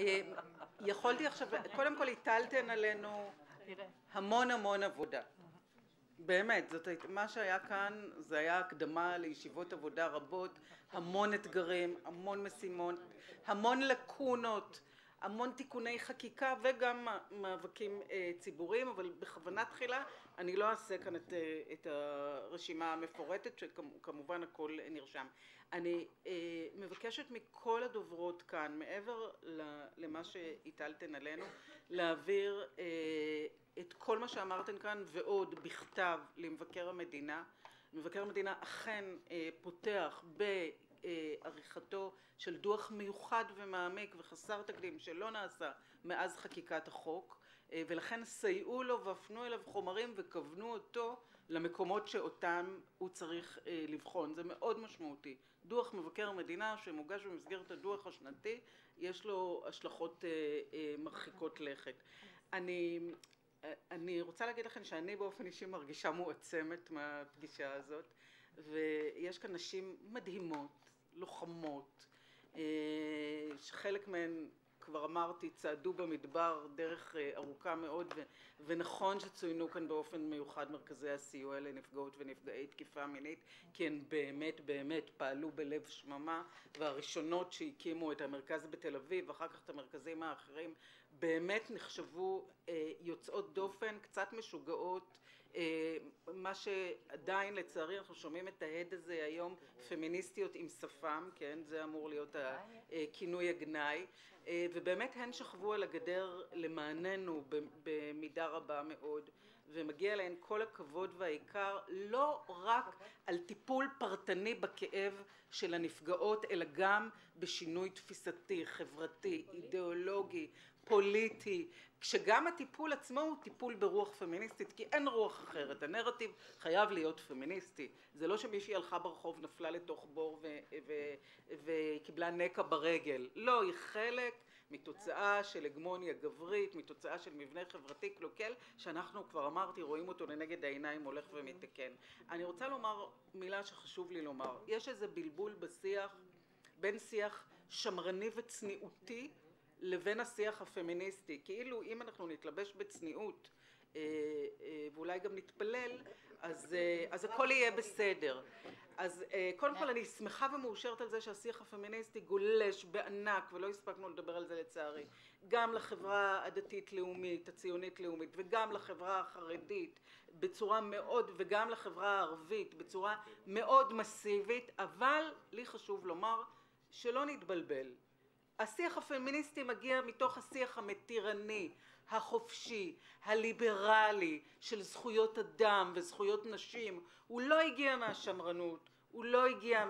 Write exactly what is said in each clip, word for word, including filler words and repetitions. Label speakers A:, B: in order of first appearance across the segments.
A: יכולתי עכשיו, קודם כל הטלתן עלינו המון המון עבודה. באמת, זאת, מה שהיה כאן זה היה הקדמה לישיבות עבודה רבות, המון אתגרים, המון משימות, המון לקונות, המון תיקוני חקיקה וגם מאבקים ציבוריים, אבל בכוונה תחילה אני לא אעשה כאן את, את הרשימה המפורטת, שכמובן הכל נרשם. אני מבקשת מכל הדוברות כאן, מעבר למה שהטלתן עלינו, להעביר את כל מה שאמרתן כאן ועוד בכתב למבקר המדינה. מבקר המדינה אכן פותח בעריכתו של דוח מיוחד ומעמיק וחסר תקדים שלא נעשה מאז חקיקת החוק, ולכן סייעו לו והפנו אליו חומרים וכוונו אותו למקומות שאותם הוא צריך לבחון. זה מאוד משמעותי. דוח מבקר המדינה שמוגש במסגרת הדוח השנתי יש לו השלכות מרחיקות לכת. אני אני רוצה להגיד לכם שאני באופן אישי מרגישה מועצמת מהפגישה הזאת, ויש כאן נשים מדהימות, לוחמות, שחלק מהן כבר אמרתי צעדו במדבר דרך ארוכה מאוד, ונכון שצוינו כאן באופן מיוחד מרכזי הסיוע לנפגעות ונפגעי תקיפה מינית, כי הן באמת באמת פעלו בלב שממה, והראשונות שהקימו את המרכז בתל אביב ואחר כך את המרכזים האחרים באמת נחשבו יוצאות דופן, קצת משוגעות, מה שעדיין לצערי אנחנו שומעים את ההד הזה היום, פמיניסטיות עם שפם, כן, זה אמור להיות הכינוי הגנאי, ובאמת הן שכבו על הגדר למעננו במידה רבה מאוד, ומגיע להן כל הכבוד והעיקר לא רק על טיפול פרטני בכאב של הנפגעות, אלא גם בשינוי תפיסתי, חברתי, אידיאולוגי, פוליטי, כשגם הטיפול עצמו הוא טיפול ברוח פמיניסטית, כי אין רוח אחרת. הנרטיב חייב להיות פמיניסטי. זה לא שמישהי הלכה ברחוב, נפלה לתוך בור וקיבלה נקע ברגל. לא, היא חלק מתוצאה של הגמוניה גברית, מתוצאה של מבנה חברתי קלוקל, שאנחנו כבר אמרתי, רואים אותו לנגד העיניים הולך ומתקן. אני רוצה לומר מילה שחשוב לי לומר. יש איזה בלבול בשיח, בין שיח שמרני וצניעותי, לבין השיח הפמיניסטי. כאילו אם אנחנו נתלבש בצניעות ואולי גם נתפלל, אז, אז הכל יהיה בסדר. אז קודם כל אני שמחה ומאושרת על זה שהשיח הפמיניסטי גולש בענק, ולא הספקנו לדבר על זה לצערי, גם לחברה הדתית-לאומית, הציונית-לאומית, וגם לחברה החרדית בצורה מאוד, וגם לחברה הערבית בצורה מאוד מסיבית, אבל לי חשוב לומר שלא נתבלבל. השיח הפמיניסטי מגיע מתוך השיח המתירני, החופשי, הליברלי של זכויות אדם וזכויות נשים. הוא לא הגיע מהשמרנות, הוא לא הגיע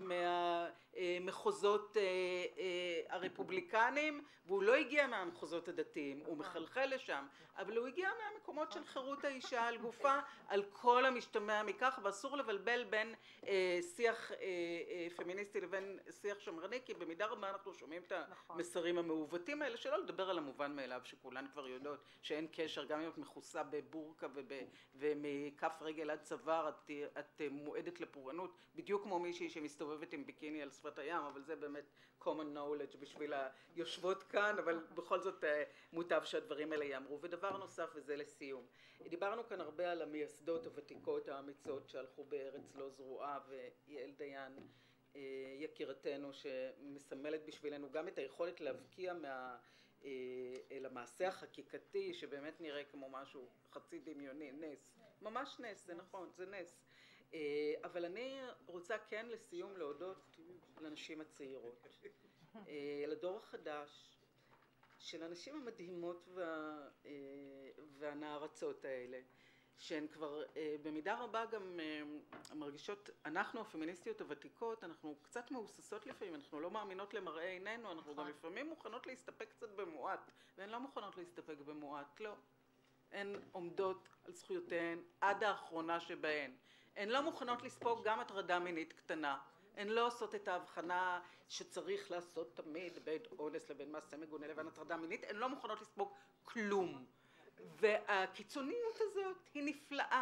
A: מהמחוזות הרפובליקניים, והוא לא הגיע מהמחוזות הדתיים, הוא מחלחל לשם, אבל הוא הגיע מהמקומות של חירות האישה על גופה, על כל המשתמע מכך, ואסור לבלבל בין שיח פמיניסטי לבין שיח שמרני, כי במידה רבה אנחנו שומעים את המסרים המעוותים האלה, שלא לדבר על המובן מאליו שכולן כבר יודעות שאין קשר, גם אם את מכוסה בבורקה ומכף רגל עד צוואר את, את מועדת לפורענות, בדיוק כמו מישהי שמסתובבת עם ביקיני על שפת הים, אבל זה באמת common knowledge בשביל היושבות כאן, אבל בכל זאת מוטב שהדברים האלה יאמרו. ודבר נוסף, וזה לסיום. דיברנו כאן הרבה על המייסדות הוותיקות האמיצות שהלכו בארץ לא זרועה, ויעל דיין יקירתנו שמסמלת בשבילנו גם את היכולת להבקיע מה... אל המעשה החקיקתי שבאמת נראה כמו משהו חצי דמיוני, נס, ממש נס, זה נכון, זה נס. אבל אני רוצה כן לסיום להודות לנשים הצעירות, לדור החדש של הנשים המדהימות וה... והנערצות האלה, שהן כבר במידה רבה גם מרגישות, אנחנו הפמיניסטיות הוותיקות, אנחנו קצת מהוססות לפעמים, אנחנו לא מאמינות למראה עינינו, אנחנו גם לפעמים מוכנות להסתפק קצת במועט, והן לא מוכנות להסתפק במועט, לא. הן עומדות על זכויותיהן עד האחרונה שבהן. הן לא מוכנות לספוג גם הטרדה מינית קטנה. הן לא עושות את ההבחנה שצריך לעשות תמיד בין אונס לבין מעשה מגונה לבין הטרדה מינית, הן לא מוכנות לספוג כלום. והקיצוניות הזאת היא נפלאה.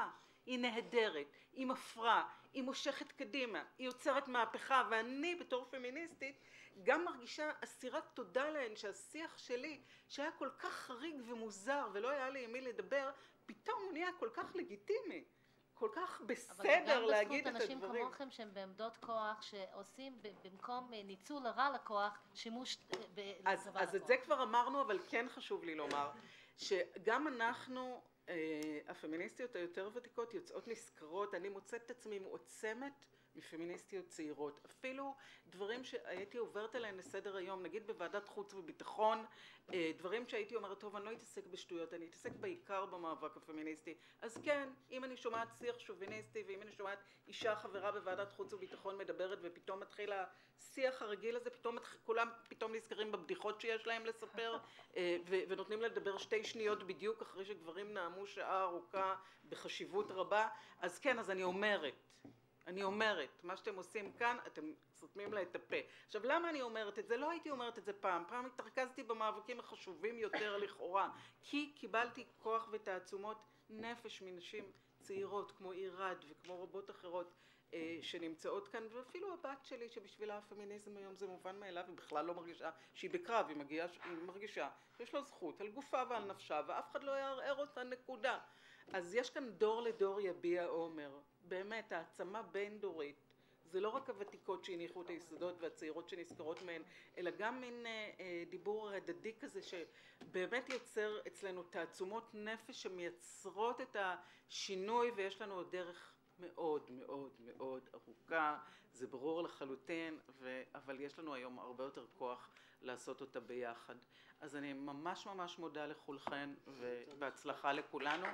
A: היא נהדרת, היא מפרה, היא מושכת קדימה, היא יוצרת מהפכה, ואני בתור פמיניסטית גם מרגישה אסירת תודה להן שהשיח שלי שהיה כל כך חריג ומוזר ולא היה לי עם מי לדבר, פתאום הוא נהיה כל כך לגיטימי, כל כך בסדר להגיד את הדברים.
B: אבל גם בזכות אנשים כמוכם שהם בעמדות כוח שעושים במקום ניצול לרע לכוח שימוש לטובה לכוח.
A: אז את זה כבר אמרנו, אבל כן חשוב לי לומר שגם אנחנו הפמיניסטיות היותר ותיקות יוצאות נשכרות. אני מוצאת את עצמי מעוצמת מפמיניסטיות צעירות, אפילו דברים שהייתי עוברת עליהן לסדר היום, נגיד בוועדת חוץ וביטחון, דברים שהייתי אומרת טוב אני לא אתעסק בשטויות, אני אתעסק בעיקר במאבק הפמיניסטי. אז כן, אם אני שומעת שיח שוביניסטי ואם אני שומעת אישה חברה בוועדת חוץ וביטחון מדברת ופתאום מתחיל השיח הרגיל הזה, פתאום כולם פתאום נזכרים בבדיחות שיש להם לספר ונותנים לדבר שתי שניות בדיוק אחרי שגברים נאמו שעה ארוכה בחשיבות רבה. אז כן, אז אני אומרת אני אומרת, מה שאתם עושים כאן, אתם סותמים לה את הפה. עכשיו, למה אני אומרת את זה? לא הייתי אומרת את זה פעם. פעם התרכזתי במאבקים החשובים יותר לכאורה, כי קיבלתי כוח ותעצומות נפש מנשים צעירות, כמו עירד וכמו רבות אחרות אה, שנמצאות כאן, ואפילו הבת שלי, שבשבילה הפמיניזם היום זה מובן מאליו, היא בכלל לא מרגישה שהיא בקרב, היא, מגיעה, היא מרגישה שיש לה זכות על גופה ועל נפשה, ואף אחד לא יערער אותה, נקודה. אז יש כאן דור לדור יביע אומר, באמת העצמה בין דורית, זה לא רק הוותיקות שהניחו את היסודות והצעירות שנזכרות מהן, אלא גם מין אה, אה, דיבור הדדי כזה שבאמת יוצר אצלנו תעצומות נפש שמייצרות את השינוי, ויש לנו עוד דרך מאוד מאוד מאוד ארוכה, זה ברור לחלוטין, ו... אבל יש לנו היום הרבה יותר כוח לעשות אותה ביחד. אז אני ממש ממש מודה לכולכן ובהצלחה לכולנו.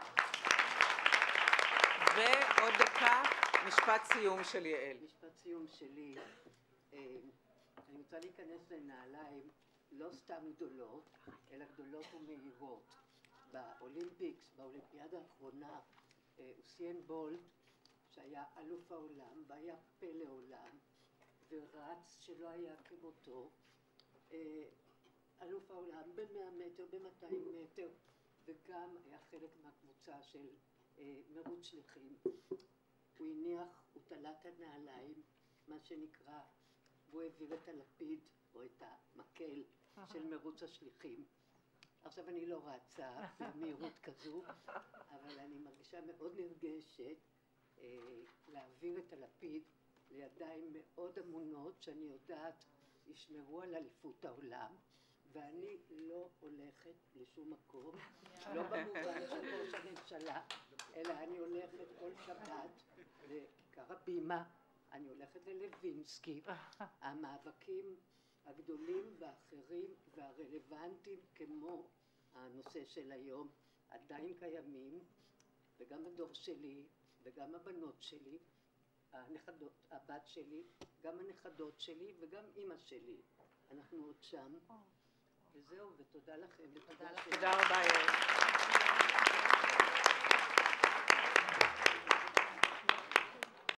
A: ועוד דקה, משפט סיום של יעל.
C: משפט סיום שלי, אני רוצה להיכנס לנעליים לא סתם גדולות, אלא גדולות ומהירות. באולימפיקס, באולימפיאדה האחרונה, אוסיין בולט, שהיה אלוף העולם והיה פלא עולם, ורץ שלא היה כמותו, אלוף העולם ב-מאה מטר, ב-מאתיים מטר, וגם היה חלק מהקבוצה של מרוץ שליחים. הוא הניח, הוא תלה את הנעליים, מה שנקרא, והוא העביר את הלפיד או את המקל של מרוץ השליחים. עכשיו אני לא רצה במהירות כזו, אבל אני מרגישה מאוד נרגשת אה, להעביר את הלפיד לידיים מאוד אמונות שאני יודעת ישמרו על אליפות העולם, ואני לא הולכת לשום מקום, לא במובן של ראש הממשלה, אלא אני הולכת כל שבת לכר הבימה, אני הולכת ללווינסקי. המאבקים הגדולים והאחרים והרלוונטיים כמו הנושא של היום עדיין קיימים, וגם הדור שלי וגם הבנות שלי, הנכדות, הבת שלי, גם הנכדות שלי וגם אמא שלי, אנחנו עוד שם. וזהו, ותודה לכם.
B: תודה לכם.
A: תודה רבה.